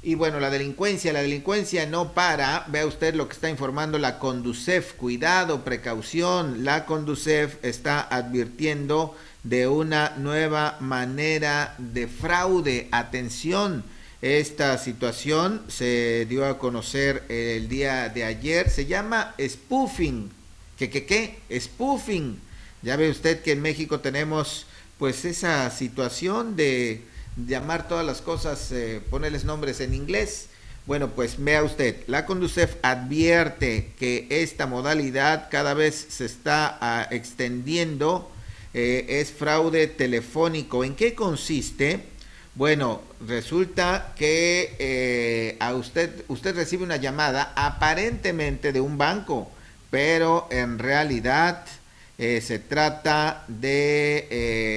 Y bueno, la delincuencia no para. Vea usted lo que está informando la Conducef. Cuidado, precaución. La Conducef está advirtiendo de una nueva manera de fraude. Atención, esta situación se dio a conocer el día de ayer. Se llama spoofing. ¿Qué? Spoofing. Ya ve usted que en México tenemos pues esa situación de llamar todas las cosas, ponerles nombres en inglés. Bueno, pues vea usted, la Conducef advierte que esta modalidad cada vez se está extendiendo, es fraude telefónico. ¿En qué consiste? Bueno, resulta que a usted recibe una llamada aparentemente de un banco, pero en realidad se trata de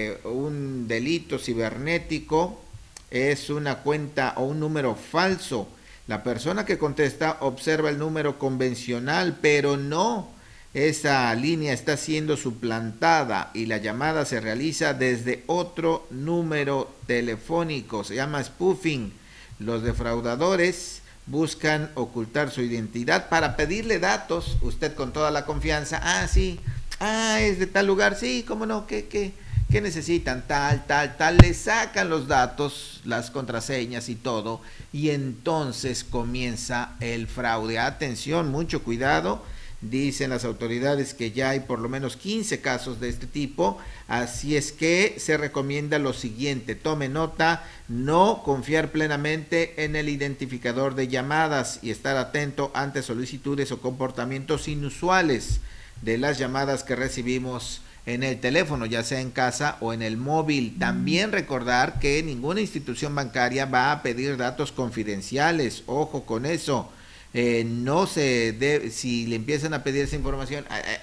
un delito cibernético, es una cuenta o un número falso. La persona que contesta observa el número convencional, pero no, esa línea está siendo suplantada y la llamada se realiza desde otro número telefónico. Se llama spoofing. Los defraudadores buscan ocultar su identidad para pedirle datos. Usted con toda la confianza, sí, es de tal lugar, sí, cómo no, ¿qué necesitan? Tal, le sacan los datos, las contraseñas y todo, y entonces comienza el fraude. Atención, mucho cuidado. Dicen las autoridades que ya hay por lo menos 15 casos de este tipo, así es que se recomienda lo siguiente, tome nota, no confiar plenamente en el identificador de llamadas y estar atento ante solicitudes o comportamientos inusuales de las llamadas que recibimos en el teléfono, ya sea en casa o en el móvil. También recordar que ninguna institución bancaria va a pedir datos confidenciales, ojo con eso. No se debe, si le empiezan a pedir esa información,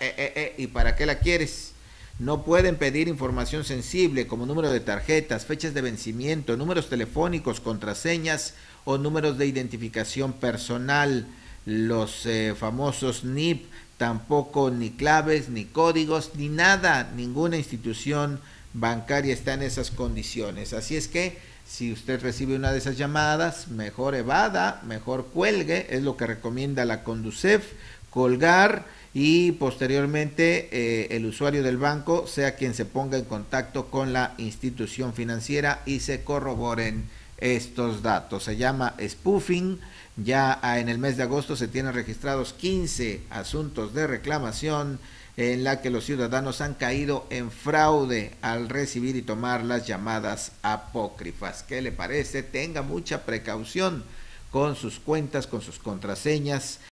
¿y para qué la quieres? No pueden pedir información sensible como número de tarjetas, fechas de vencimiento, números telefónicos, contraseñas o números de identificación personal. Los famosos NIP, tampoco ni claves, ni códigos, ni nada. Ninguna institución bancaria está en esas condiciones. Así es que si usted recibe una de esas llamadas, mejor evada, mejor cuelgue, es lo que recomienda la Conducef, colgar y posteriormente el usuario del banco sea quien se ponga en contacto con la institución financiera y se corroboren estos datos. Se llama spoofing. Ya en el mes de agosto se tienen registrados 15 asuntos de reclamación en la que los ciudadanos han caído en fraude al recibir y tomar las llamadas apócrifas. ¿Qué le parece? Tenga mucha precaución con sus cuentas, con sus contraseñas